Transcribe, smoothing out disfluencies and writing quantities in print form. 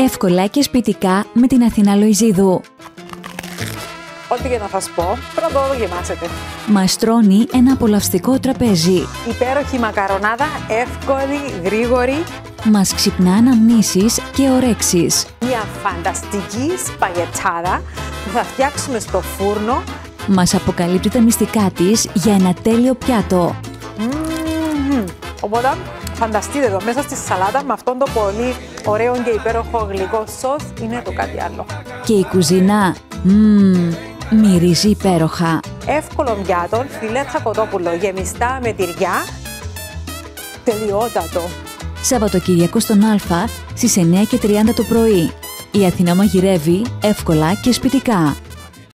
Εύκολα και σπιτικά με την Αθηνά Λοϊζίδου. Ό,τι και να σας πω, πρώτα το δοκιμάσετε. Μας τρώνει ένα απολαυστικό τραπέζι. Υπέροχη μακαρονάδα, εύκολη, γρήγορη. Μας ξυπνά αναμνήσεις και ορέξεις. Μια φανταστική σπαγετάρα που θα φτιάξουμε στο φούρνο. Μας αποκαλύπτει τα μυστικά της για ένα τέλειο πιάτο. Οπότε, φανταστείτε το μέσα στη σαλάτα με αυτόν το πολύ ωραίο και υπέροχο γλυκό σος είναι το κάτι άλλο. Και η κουζίνα, μυρίζει υπέροχα. Εύκολο πιάτο, φιλέτσα κοτόπουλο γεμιστά με τυριά. Τελειότατο. Σαββατοκύριακο στον Α στις 9:30 το πρωί. Η Αθηνά μαγειρεύει εύκολα και σπιτικά.